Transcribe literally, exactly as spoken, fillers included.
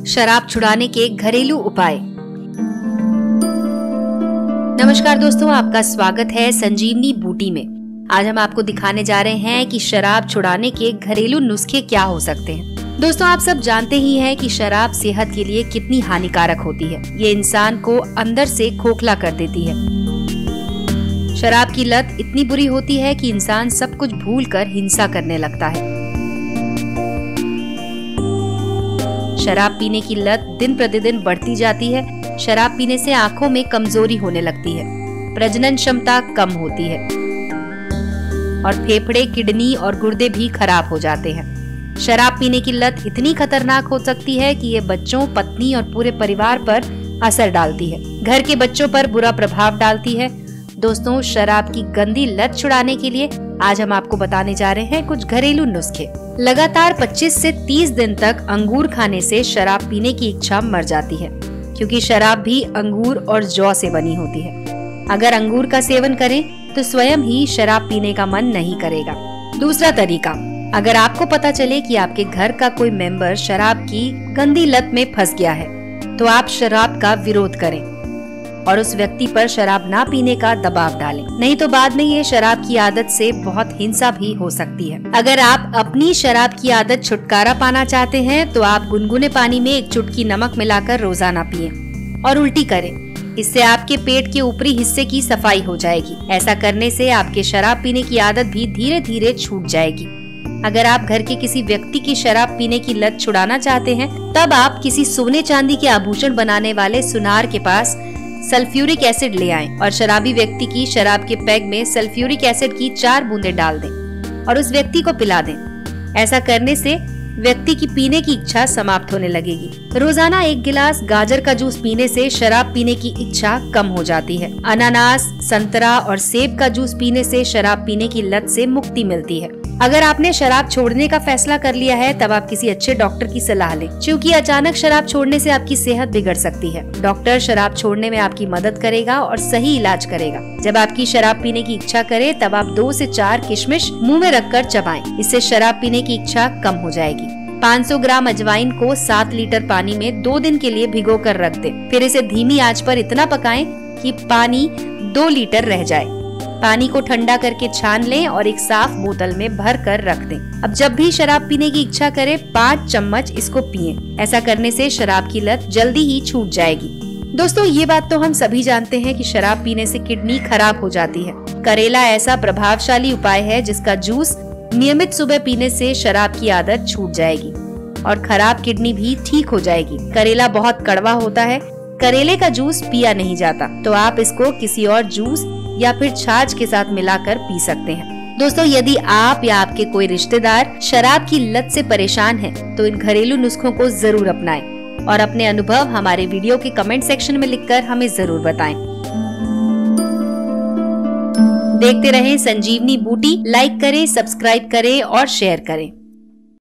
शराब छुड़ाने के घरेलू उपाय। नमस्कार दोस्तों, आपका स्वागत है संजीवनी बूटी में। आज हम आपको दिखाने जा रहे हैं कि शराब छुड़ाने के घरेलू नुस्खे क्या हो सकते हैं। दोस्तों, आप सब जानते ही हैं कि शराब सेहत के लिए कितनी हानिकारक होती है। ये इंसान को अंदर से खोखला कर देती है। शराब की लत इतनी बुरी होती है कि इंसान सब कुछ भूलकर हिंसा करने लगता है। शराब पीने की लत दिन प्रतिदिन बढ़ती जाती है। शराब पीने से आंखों में कमजोरी होने लगती है, प्रजनन क्षमता कम होती है और फेफड़े, किडनी और गुर्दे भी खराब हो जाते हैं। शराब पीने की लत इतनी खतरनाक हो सकती है कि ये बच्चों, पत्नी और पूरे परिवार पर असर डालती है। घर के बच्चों पर बुरा प्रभाव डालती है। दोस्तों, शराब की गंदी लत छुड़ाने के लिए आज हम आपको बताने जा रहे हैं कुछ घरेलू नुस्खे। लगातार पच्चीस से तीस दिन तक अंगूर खाने से शराब पीने की इच्छा मर जाती है, क्योंकि शराब भी अंगूर और जौ से बनी होती है। अगर अंगूर का सेवन करें तो स्वयं ही शराब पीने का मन नहीं करेगा। दूसरा तरीका, अगर आपको पता चले कि आपके घर का कोई मेंबर शराब की गंदी लत में फंस गया है, तो आप शराब का विरोध करें और उस व्यक्ति पर शराब ना पीने का दबाव डालें। नहीं तो बाद में ये शराब की आदत से बहुत हिंसा भी हो सकती है। अगर आप अपनी शराब की आदत छुटकारा पाना चाहते हैं तो आप गुनगुने पानी में एक चुटकी नमक मिलाकर रोजाना पिएं और उल्टी करें। इससे आपके पेट के ऊपरी हिस्से की सफाई हो जाएगी। ऐसा करने से आपके शराब पीने की आदत भी धीरे धीरे छूट जाएगी। अगर आप घर के किसी व्यक्ति की शराब पीने की लत छुड़ाना चाहते हैं, तब आप किसी सोने चांदी के आभूषण बनाने वाले सुनार के पास सल्फ्यूरिक एसिड ले आएं और शराबी व्यक्ति की शराब के पैग में सल्फ्यूरिक एसिड की चार बूंदें डाल दें और उस व्यक्ति को पिला दें। ऐसा करने से व्यक्ति की पीने की इच्छा समाप्त होने लगेगी। रोजाना एक गिलास गाजर का जूस पीने से शराब पीने की इच्छा कम हो जाती है। अनानास, संतरा और सेब का जूस पीने से शराब पीने की लत से मुक्ति मिलती है। अगर आपने शराब छोड़ने का फैसला कर लिया है, तब आप किसी अच्छे डॉक्टर की सलाह लें, क्योंकि अचानक शराब छोड़ने से आपकी सेहत बिगड़ सकती है। डॉक्टर शराब छोड़ने में आपकी मदद करेगा और सही इलाज करेगा। जब आपकी शराब पीने की इच्छा करे, तब आप दो से चार किशमिश मुंह में रखकर चबाएं। इससे शराब पीने की इच्छा कम हो जाएगी। पाँच सौ ग्राम अजवाइन को सात लीटर पानी में दो दिन के लिए भिगो कर रख दें। फिर इसे धीमी आंच पर इतना पकाएं कि पानी दो लीटर रह जाए। पानी को ठंडा करके छान लें और एक साफ बोतल में भर कर रख दें। अब जब भी शराब पीने की इच्छा करे, पाँच चम्मच इसको पिएं। ऐसा करने से शराब की लत जल्दी ही छूट जाएगी। दोस्तों, ये बात तो हम सभी जानते हैं कि शराब पीने से किडनी खराब हो जाती है। करेला ऐसा प्रभावशाली उपाय है जिसका जूस नियमित सुबह पीने से शराब की आदत छूट जाएगी और खराब किडनी भी ठीक हो जाएगी। करेला बहुत कड़वा होता है। करेले का जूस पिया नहीं जाता, तो आप इसको किसी और जूस या फिर छाछ के साथ मिलाकर पी सकते हैं। दोस्तों, यदि आप या आपके कोई रिश्तेदार शराब की लत से परेशान हैं, तो इन घरेलू नुस्खों को जरूर अपनाएं और अपने अनुभव हमारे वीडियो के कमेंट सेक्शन में लिखकर हमें जरूर बताएं। देखते रहें संजीवनी बूटी। लाइक करें, सब्सक्राइब करें और शेयर करें।